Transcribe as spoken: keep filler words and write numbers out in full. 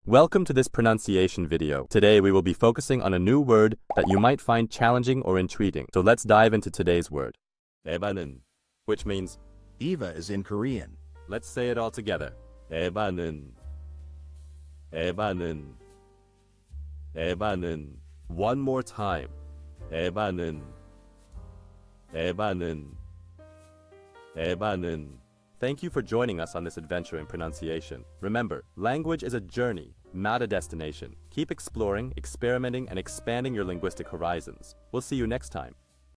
Welcome to this pronunciation video. Today we will be focusing on a new word that you might find challenging or intriguing. So let's dive into today's word. ebaneun, which means Eva is in Korean. let's say it all together. ebaneun, ebaneun, ebaneun. One more time. ebaneun, ebaneun, ebaneun. Thank you for joining us on this adventure in pronunciation. Remember, language is a journey, not a destination. Keep exploring, experimenting, and expanding your linguistic horizons. We'll see you next time.